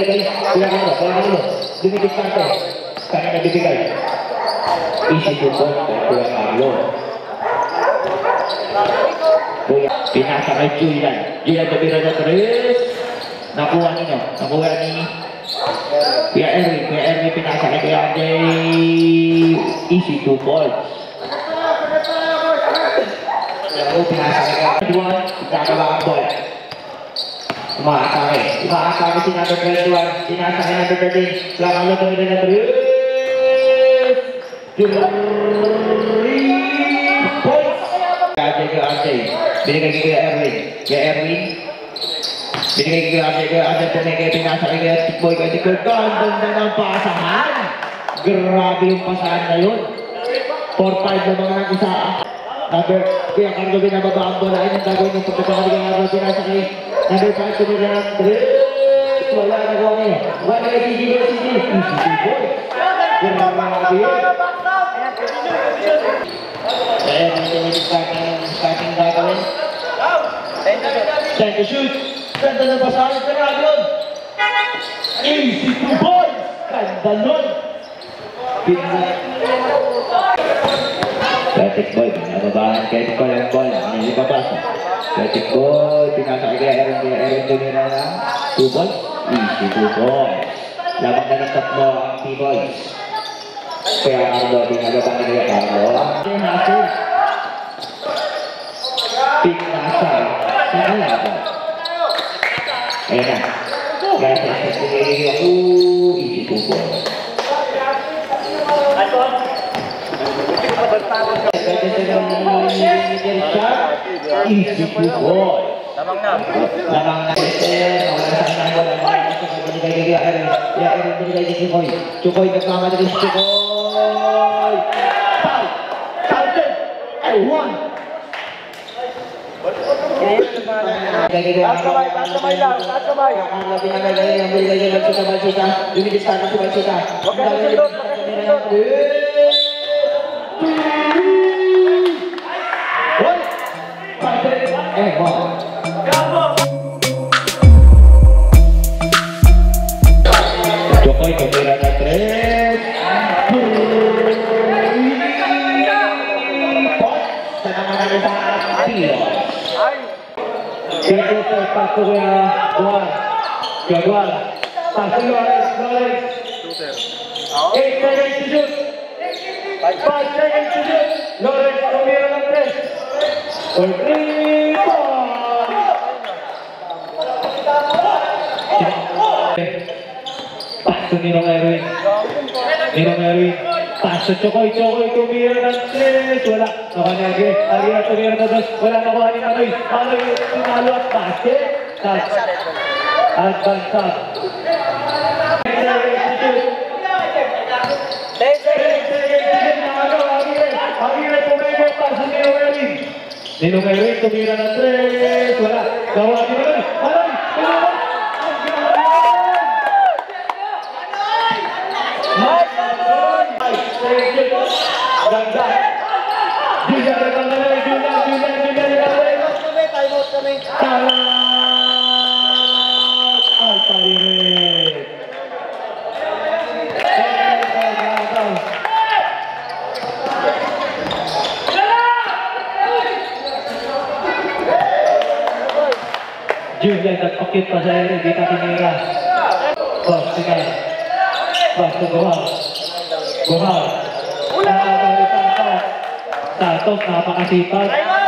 Dumidikante. Kanya nabibigay. Easy to point kay Kuya Carlo. Pinasa kay Julian. Julian tumira na 3. Nakuha nino. Nakuha ni Kuya Erwin. Kuya Erwin pinasa kay Kuya Jay. Easy to point. Pinasa kay Kuya Juan. Ikakaba ang bola. Umaatake si number 21. Pinasa kay number 13. Lakalo tumira na 3. 3 points. Kaya binigay kay Erwin. Binigay kay Arjay pumigay pinasa kay Tikboy kay Tikboy. Ganda ng pasahan. Grabe yung pasahan na yun. 4-5 na mga nag-isa. Kaya Carlo binababa ang bola. Ayun ang gagawin yung pagkakali kay Carlo. Pinasa kay number 5 tumira ng 3. Wala na ko ngayon. Wala kay Gigi. Grabe yun. Kaya may starting gagawin. Time to shoot. Ganda na basahin sa Ragon. Easy to boys. Ganda nun. Ketik Boy. Binababahan Ketik Boy ang bola. Ano yung papasa? Ketik Boy. Pinasa kay Aaron tumira na 2 boys. Easy to boys. Lamang na ng tatlo ang T-Boys. Kaya Carlo, binababa ni Kuya Carlo. Pinasa. Sino na ba? Ayan na. Kaya sa pinili ako, easy to boy. Easy to boy. Lamang na. Wala sa kanang bola. Binigay kay Chukoy. Chukoy nagmamadali si Chukoy. Foul! Counted! Ay, 1! Taas kamay lang. Lumidiskan si Balsita. Huwag ka na sundot. Jokoy tumira na 3. Sa naman ang isang tiro. Kaya paso kaya Juan. Paso Lawrence. 8 seconds to shoot. 5 seconds to shoot. Lawrence tumira ng 3. For 3 points. Paso Ninong Erwin. Paso Chokoy tumira ng 3. Wala. Nakanagi. Alina tumira na 2. Wala nakuha ni Manoy. Manoy tinalo at basket. Advance up. 10 seconds to shoot. Agile pumego. Paso Ninong Erwin tumira ng 3. Wala. Nakuha ni Manoy. Ganda. Julian bertanggalan. Salah. Al-Tariq. Julian nagpakit pa sa ere. Di ka tinira. Basta Gohal. Santos, napakasipag.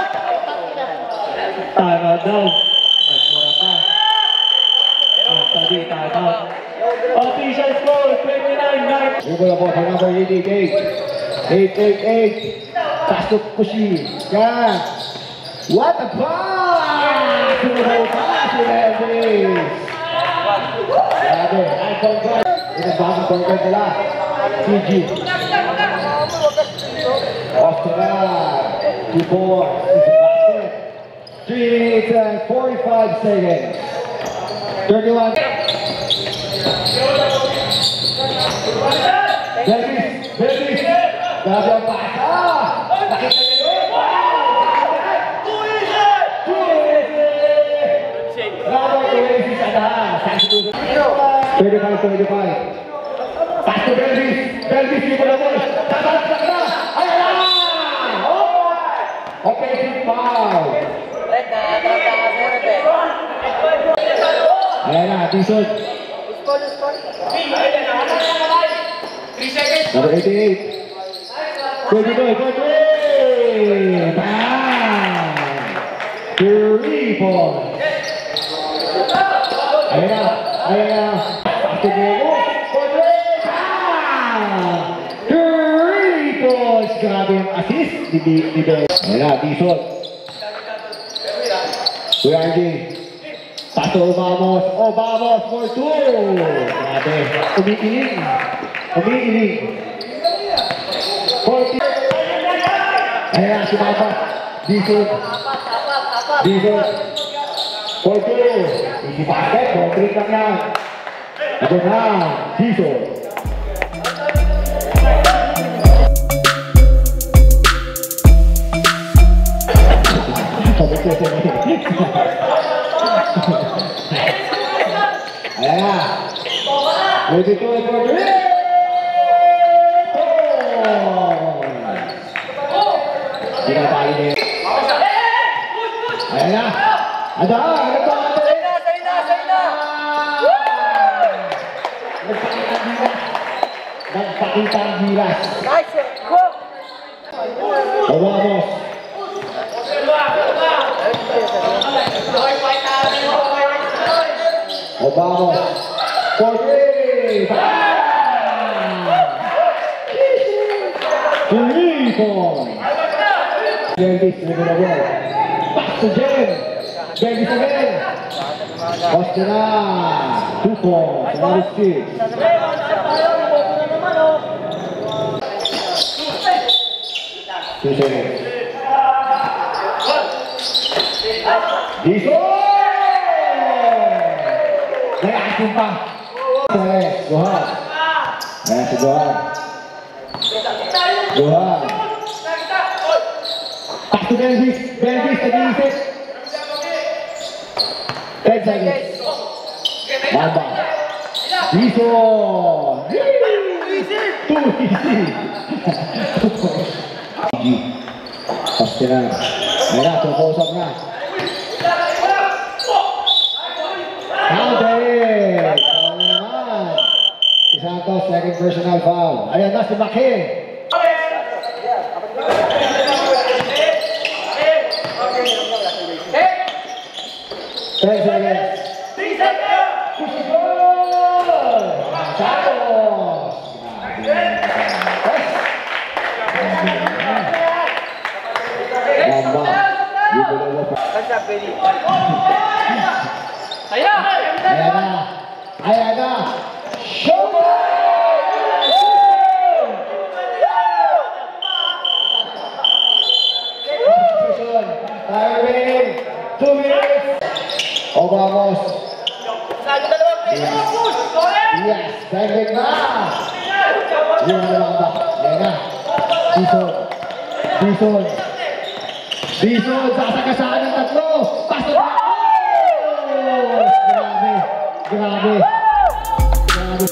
Tama daw. Nagmura pa. Tadi, tama. Official score, 29-9. Yung po sa number 88. 888. Pasok ko siya. Yan. What a pass! Sumunod pa si Levis. Grabe. Icon guard. Inabang burger nila. CG. Austria. 2-4. Is the basket. 3 minutes and 45 seconds. 31. Davis. Grabe ang pasa. Nakita niyo yun. Grabe ang Oasis. 31 25. Pass to Belvis. Belvis, hindi mo na mo. Tatalak na. Ayan na! Oh! Offensive foul. Ayan na, Dison. Number 88. 22. Bam! 3 points. Ayan na. Ayan na. Pass to Belvis. 3 points. Grabe yung assist ni Belvis. Ayan na, Dison. Kuya RJ. Pato Obamos. Obamos for 2. Grabe. Umiiling. Umiiling. 40. Ayan na, si Papa. Dison. Dison. 42. Easy basket. 4-3 lang yan. Ito na. Dison. Ayan na. 22 for 3. Pinatali niya. Ayan na. Ada. Nagpakita ang gilas. Obamos. Obamos. 4-3. 3 points. Belvis, back to Jen. Belvis again. Poste na. 2 points. Another 6. Dison! May asin pa. Gohan. Ayan si Gohan. Gohan. Back to Belvis. Belvis, nag-iisip. 10 seconds. Bamba. Dison! Too easy. Poste na. Ayan na, tumusap na. Counted! Foul na naman. Si Santos, second personal foul. Ayan na si Makin. Ten seconds. 3 seconds. Santos. Bamba. Ayan na. Ayan na. Shoot! Time remaining. 2 minutes. Obamos. Yes. Direct na. Yun na lang ba? Ayan na. Dison. Dison. Dison. Sasakasaan ng tatlo. Pasok na. Grabe. Grabe. Grabe.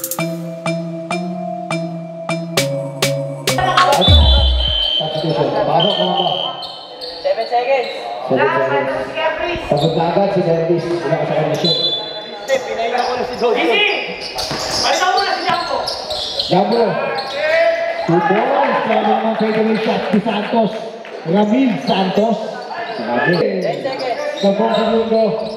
Substitution. Pasok na ba? 7 seconds. 7 seconds. Pasok na agad si Dennis. Wala ka sa kondisyon. Pinayin ako na si Dodo. Easy! Palitaw mo na si Jambo. Jambo. 2 points. Kaya naman favorite shot si Santos. Ramil Santos. Grabe. 10 seconds. 10 segundo.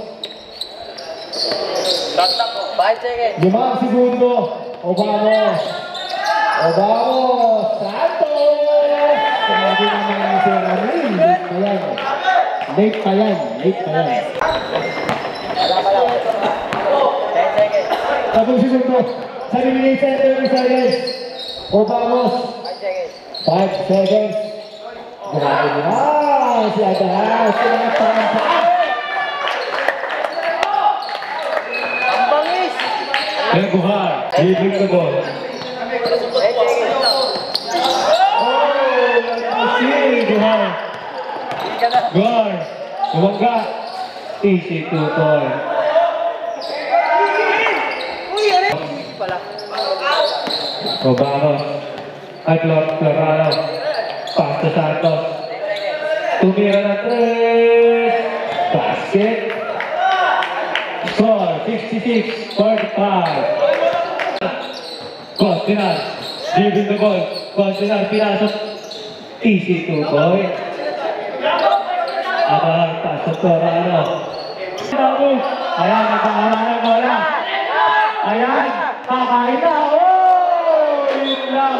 5 seconds. 5 segundo. Obamos. Obamos. Santos. Grabe naman si Ramil. Late pa yan. Late pa yan. Wala pa lang. 10 seconds. 10 segundo. Sa elimination, 30 seconds. Obamos. 5 seconds. 5 seconds. Grabe na. Si Adahas. Pinagpakan pa. Ang bangis! Ayan, Buhar. Libre ka ba? 10 seconds. Oh! Si Buhar. Hindi ka na. Buhar. Sumangga. Easy 2 points. Uy, ano? Obamos. At Florano. Pass to Santos. Tumira na 3. Basket. Score 66-45. Costinar. Dribble the ball. Costinar pinasok. Easy 2 point. Abang pass to Florano. Ayan, nagkakaroon ng bola. Ayan, kakain na. Oh! Yun lang.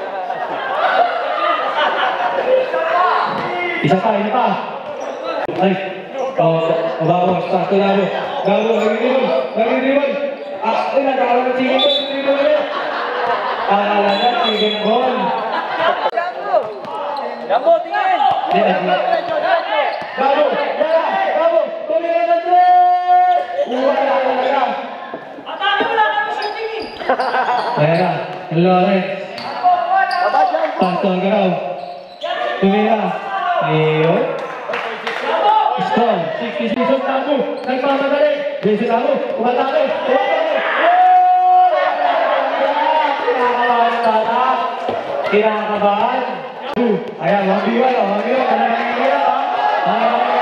Isa pa. Ay, Obamos, pass to Labo. Labo, nagdidribble. Ay, nagkakaroon ng chicken ball. Nagdidribble ulit. Akala na, chicken ball. Jambo, tingin! Labo, tumira ng 3! Wala talaga. Atake mo lang ang shooting eh! Ayan na, Lawrence. Pass to Algarao. Tumira. Ayun. Score, 66 ang Labo. Nagmamadali. Jason Labo, umatake. Kinakabahan. Ayan, 1v1. Ano nangyayari?